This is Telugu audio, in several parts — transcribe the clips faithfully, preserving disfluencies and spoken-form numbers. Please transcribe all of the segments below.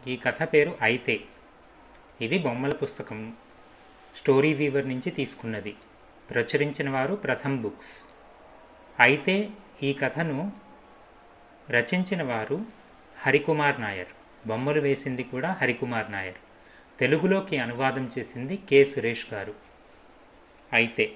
ఈ కథ పేరు అయితే. ఇది బొమ్మల పుస్తకం స్టోరీ వీవర్ నుంచి తీసుకున్నది. ప్రచురించిన వారు ప్రథమ్ బుక్స్. అయితే ఈ కథను రచించిన వారు హరికుమార్ నాయర్. బొమ్మలు వేసింది కూడా హరికుమార్ నాయర్. తెలుగులోకి అనువాదం చేసింది కె సురేష్ గారు. అయితే.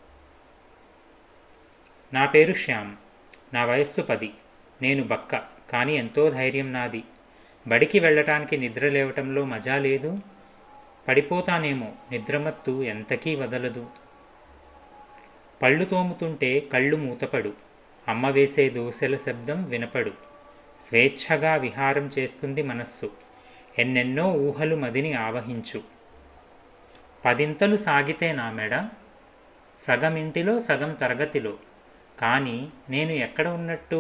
నా పేరు శ్యామ్. నా వయస్సు పది. నేను బక్క, కానీ ఎంతో ధైర్యం నాది. బడికి వెళ్ళటానికి నిద్ర లేవటంలో మజా లేదు. పడిపోతానేమో, నిద్రమత్తు ఎంతకీ వదలదు. పళ్ళు తోముతుంటే కళ్ళు మూతపడు. అమ్మ వేసే దోశల శబ్దం వినపడు. స్వేచ్ఛగా విహారం చేస్తుంది మనస్సు. ఎన్నెన్నో ఊహలు మదిని ఆవహించు. పదింతలు సాగితే నా మెడ, సగం ఇంటిలో సగం తరగతిలో. కానీ నేను ఎక్కడ ఉన్నట్టు?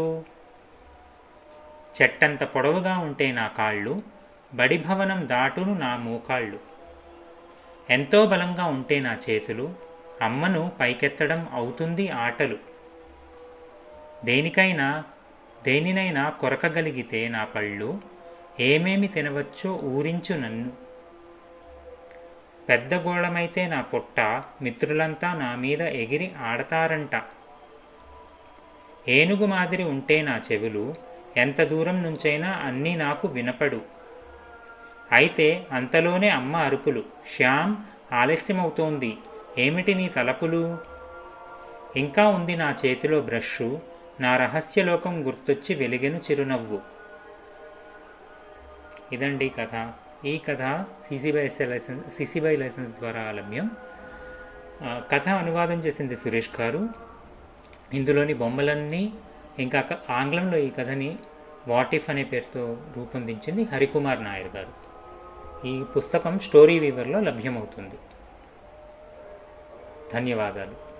చెట్టంత పొడవుగా ఉంటే నా కాళ్ళు, బడి భవనం దాటును నా మోకాళ్ళు. ఎంతో బలంగా ఉంటే నా చేతులు, అమ్మను పైకెత్తడం అవుతుంది ఆటలు. దేనికైనా దేనినైనా కొరకగలిగితే నా పళ్ళు, ఏమేమి తినవచ్చో ఊరించు నన్ను. పెద్ద గోళమైతే నా పొట్ట, మిత్రులంతా నా మీద ఎగిరి ఆడతారంట. ఏనుగు మాదిరి ఉంటే నా చెవులు, ఎంత దూరం నుంచైనా అన్నీ నాకు వినపడు. అయితే అంతలోనే అమ్మ అరుపులు, శ్యామ్ ఆలస్యమవుతోంది, ఏమిటి నీ తలపులు? ఇంకా ఉంది నా చేతిలో బ్రష్షు, నా రహస్యలోకం గుర్తొచ్చి వెలిగెను చిరునవ్వు. ఇదండి కథ. ఈ కథ సిసిబై లైసెన్స్ సిసిబై లైసెన్స్ ద్వారా లభ్యం. కథ అనువాదం చేసింది సురేష్ గారు. ఇందులోని బొమ్మలన్నీ ఇంకా ఆంగ్లంలో ఈ కథని వాట్ ఇఫ్ అనే పేరుతో రూపొందించింది హరికుమార్ నాయర్ గారు. ఈ పుస్తకం స్టోరీ వీవర్లో లభ్యమవుతుంది. ధన్యవాదాలు.